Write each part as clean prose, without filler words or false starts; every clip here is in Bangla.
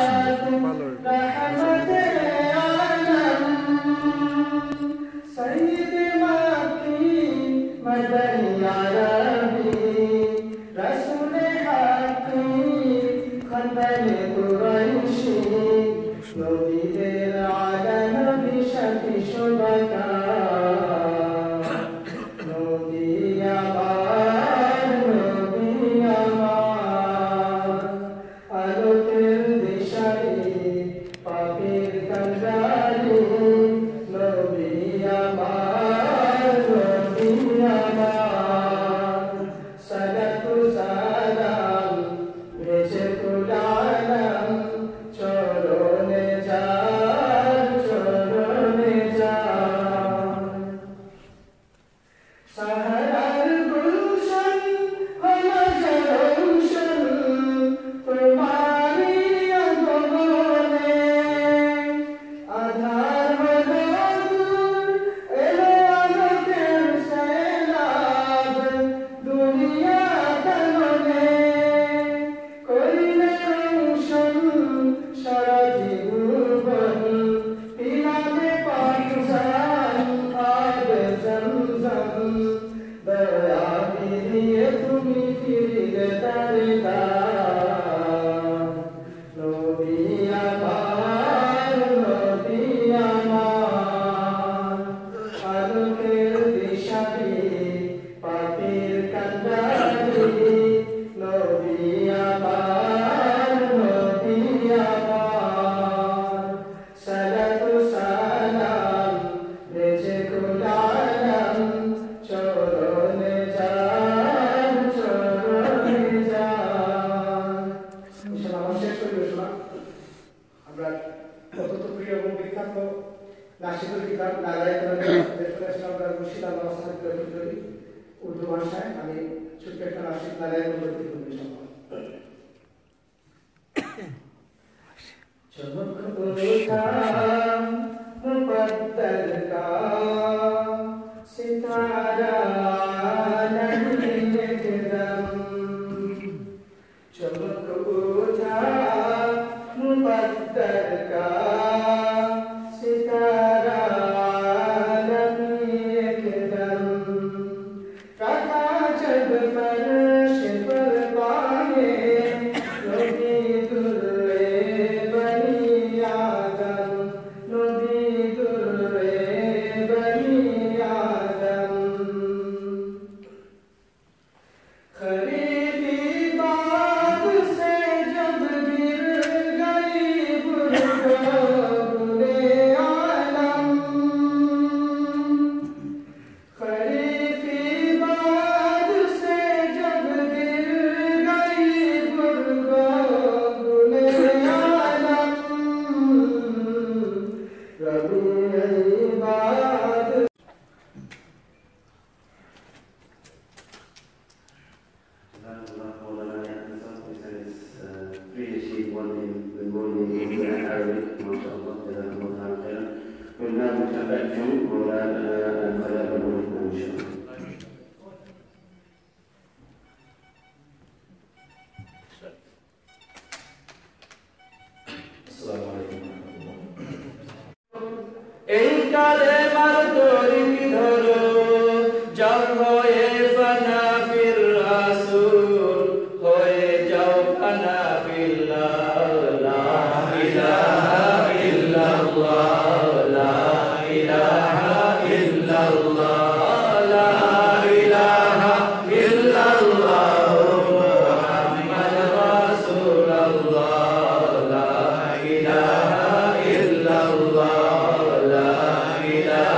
La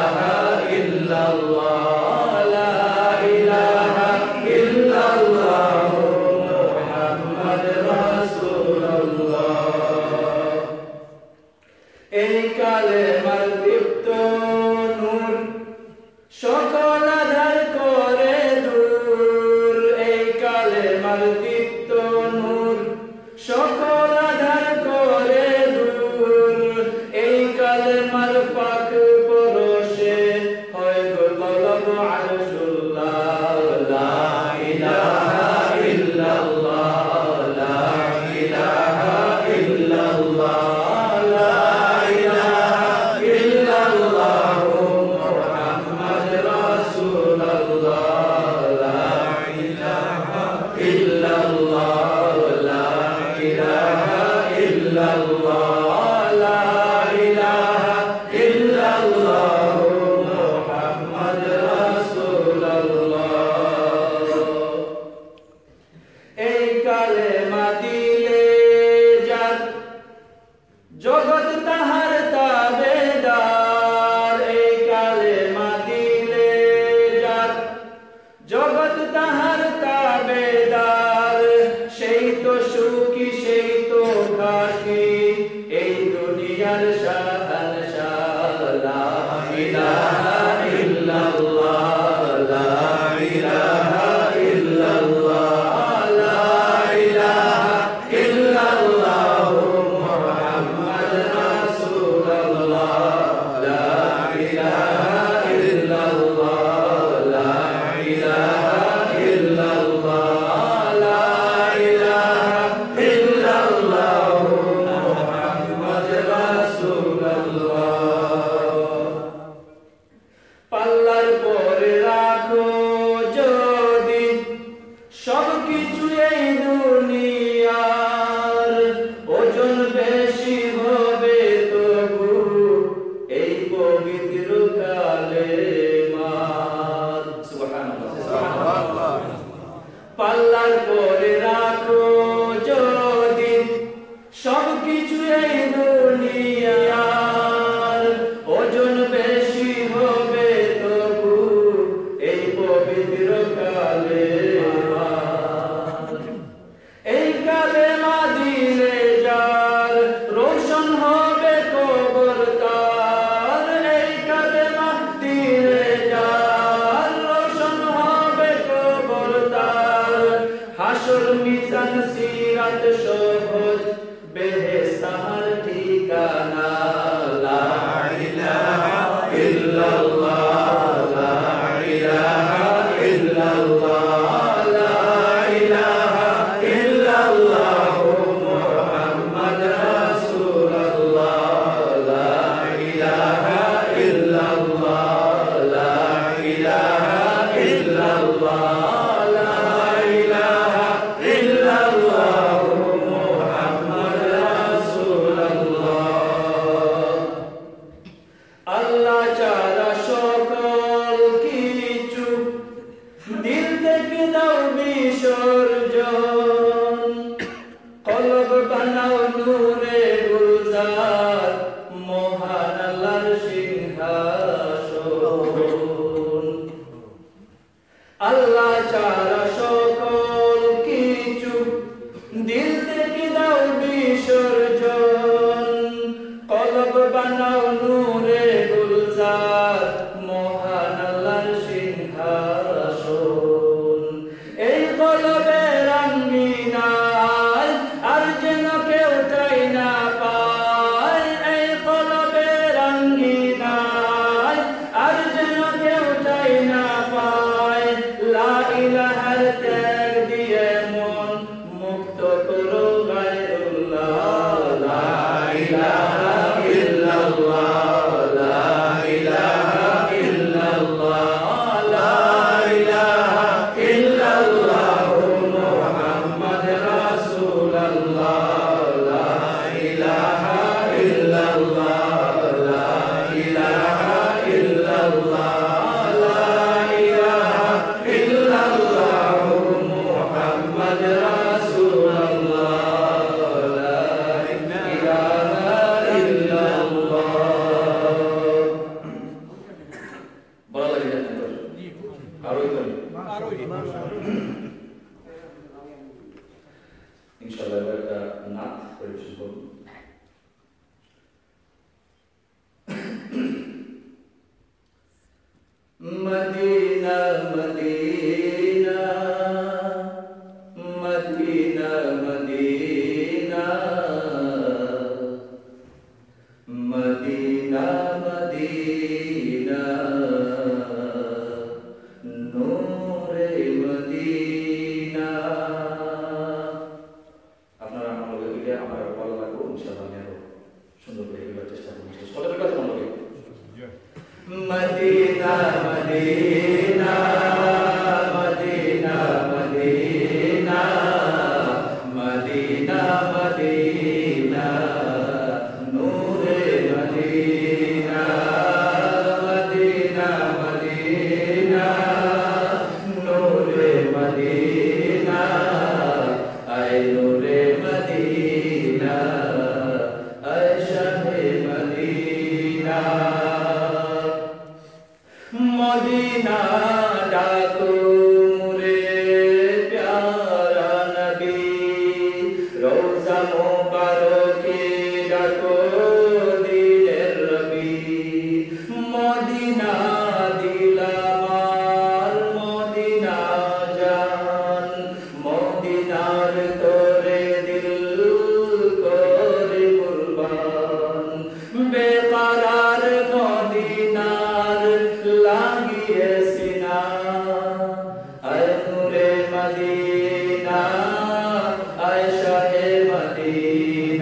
আমার ভালো লাগবে ইনশাআল্লাহ।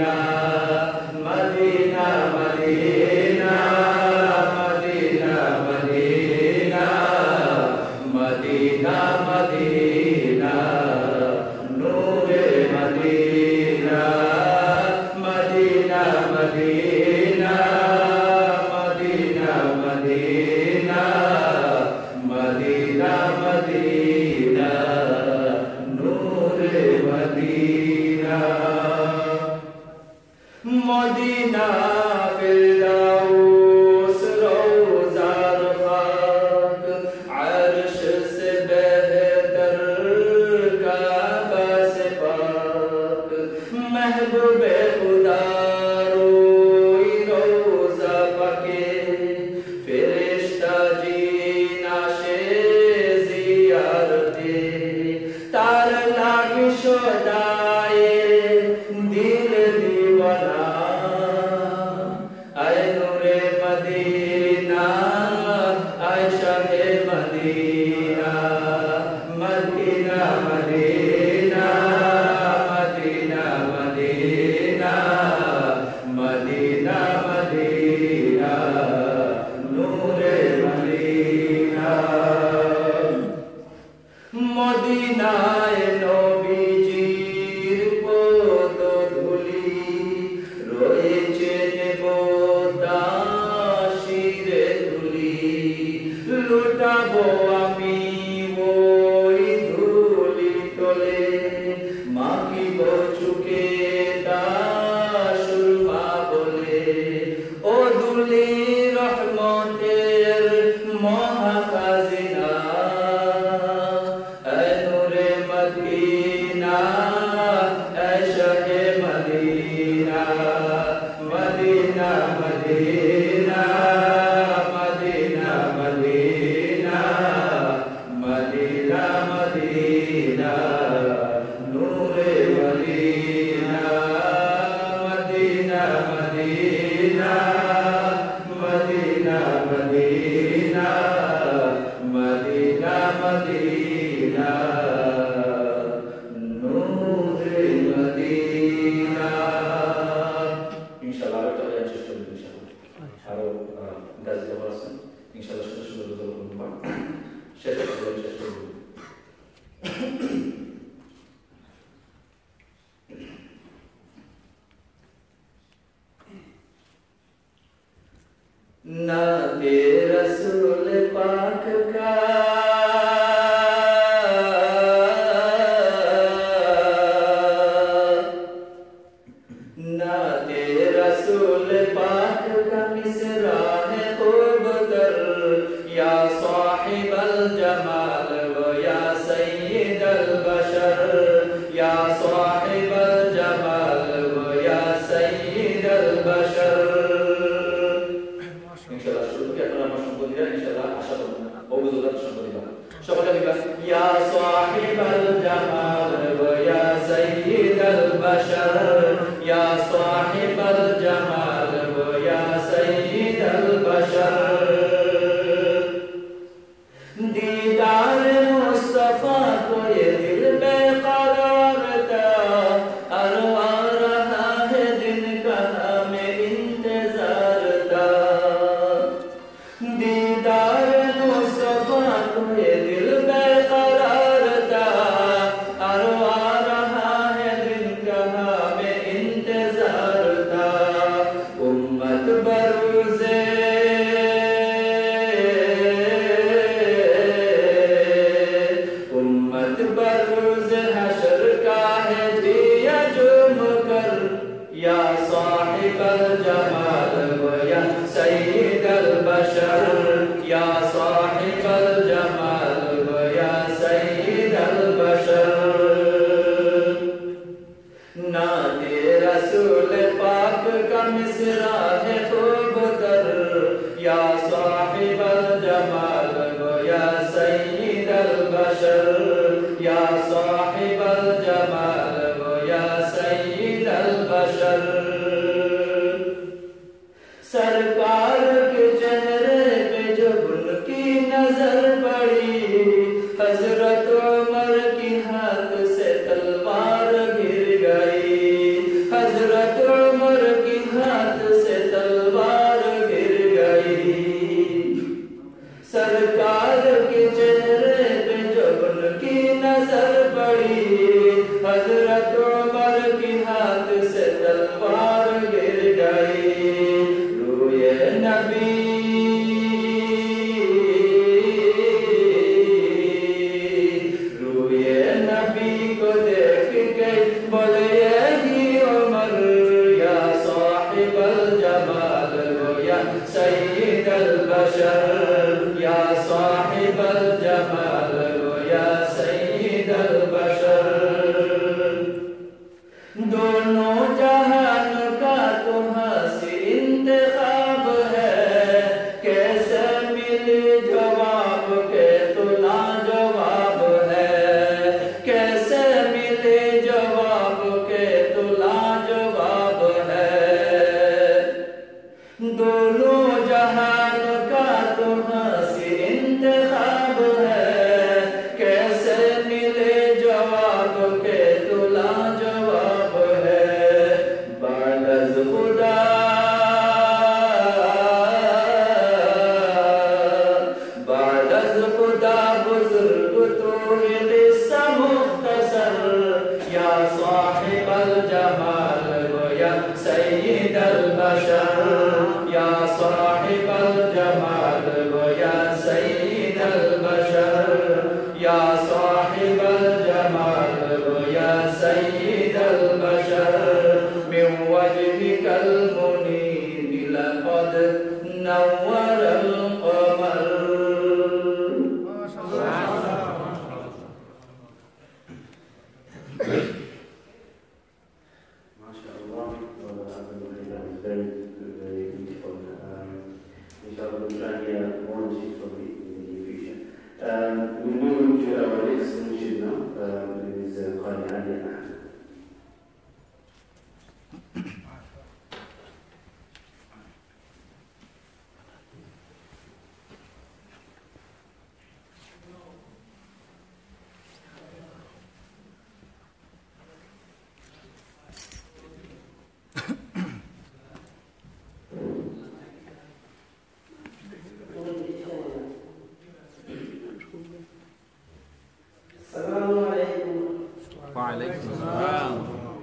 मदीना मदीना मदीना मदीना मदीना मदीना नूरे मदीना मदीना मदीना मदीना मदीना मदीना मदीना नूरे मदीना मदीना फिरदौस रोज़ा रफ़ाक अर्श से बेहतर काबा से पाक महबूबे खुदा रोई रोज़ा पके फिरिश्ता जी नाशे ज़ियारते तार लागी शोदाए दिल दीवाना आए नूरे मदीना आए शाहे मदीना मदीना मदीना मदीना मदीना मदीना मदीना नूरे मदीना मदीना नबीजीर পদ ধুলি রয়েছে দেবদাসীরে তুলি লুটাবো আমি ওই ধুলি তলে মাখিব চুকে দাসুরমা বলে ও ধুলি রহমতের মহাখাজিনা मदीना ऐशे मदीना मदीना मदीना मदीना मदीना मदीना मदीना नूरे मदीना मदीना मदीना मदीना मदीना मदीना मदीना नाते रसूल पाक का नाते रसूल पाक का मिसरा है खूब तर या साहिबल जमाल व या सय्यदल बशर या साहिबल जमाल व या सय्यदल बशर इंशाल्लाह शुरू किया अपना संबोधित इंशाल्लाह आशा करना बहुत ज़्यादा संबोधित সকলে বিকাশ ইয়া সাহিবাল জামাল ওয়া ইয়া সাইয়্যিদাল বাশার ইয়া সাহিবাল জামাল ওয়া ইয়া সাইয়্যিদাল বাশার दीदार मुस्तफा को ये दिल बेकरार था अरवा रहा है दिन का हमें इंतजार था दीदार मुस्तफा को ये दिल बेकरार था अरवा रहा है दिन का हमें इंतजार था उम्मत बरूज़े बरूज़ हशर का है दिया जुम कर या साहिबल जमाल व या सय्यिदल बशर या साहिबल जमाल व या सय्यिदल बशर नाते रसूल पाक का मिसरा है खूब तर या साहिबल जमाल व या सय्यिदल बशर या साहिबल जमाल व या सय्यिदल बशर सरकार के चेहरे पे जब उनकी नजर पड़ी हजरत उमर की हाथ से तलवार गिर गई हजरत سيد البشر يا صاحب الجمال ويا سيد البشر يا صاحب الجمال ويا سيد البشر من وجهك المنير لقد نور القمر. Inshallah, we'll try and get more sheets from in the near future. We move to our next mission now. It is Qadi Ali Ahmed. وعليكم السلام.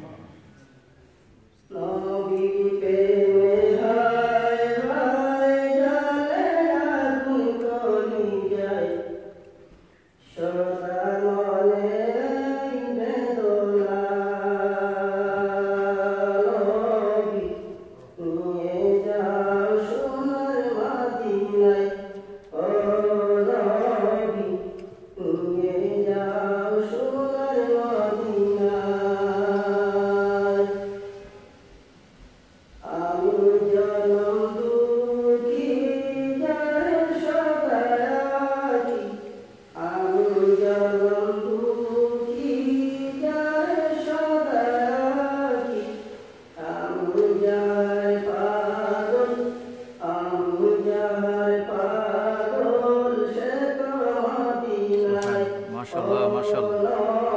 মাশাআল্লাহ মাশাআল্লাহ।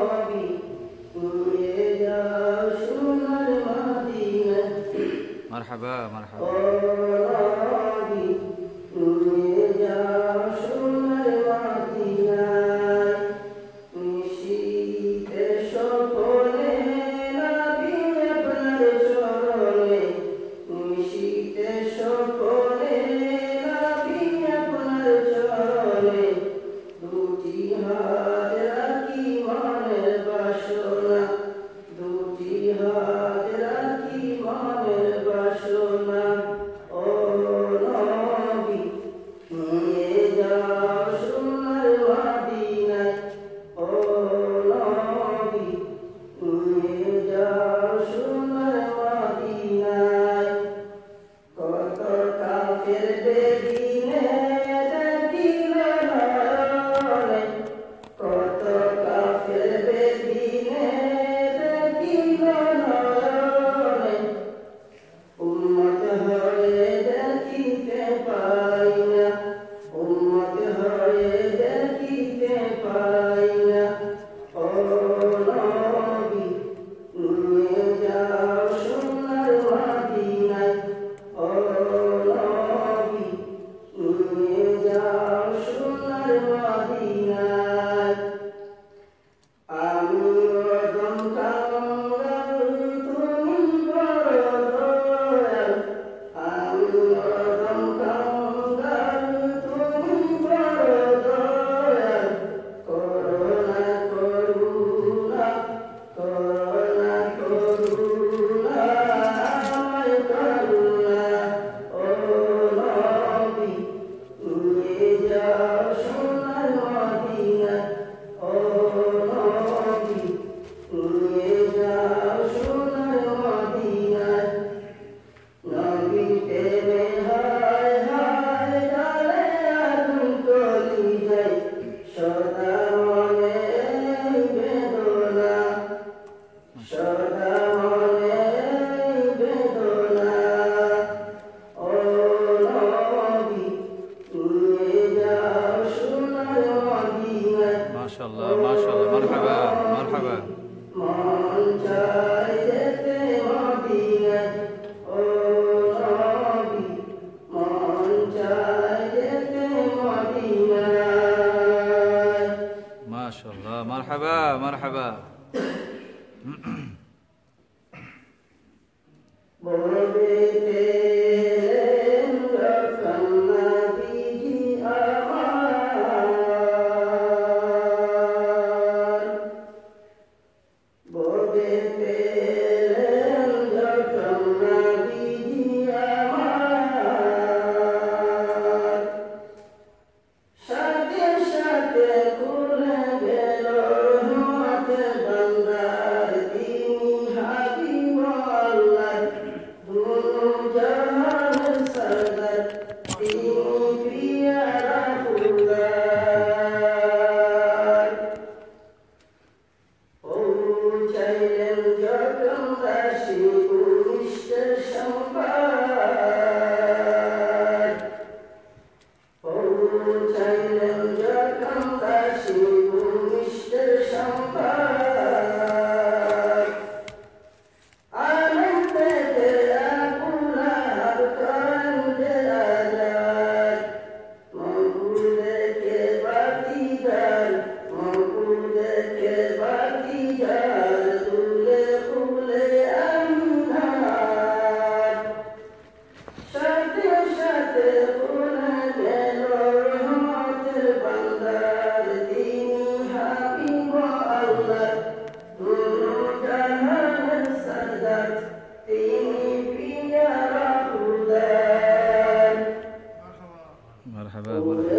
মারহাবা মারহাবা। مرحبا مرحبا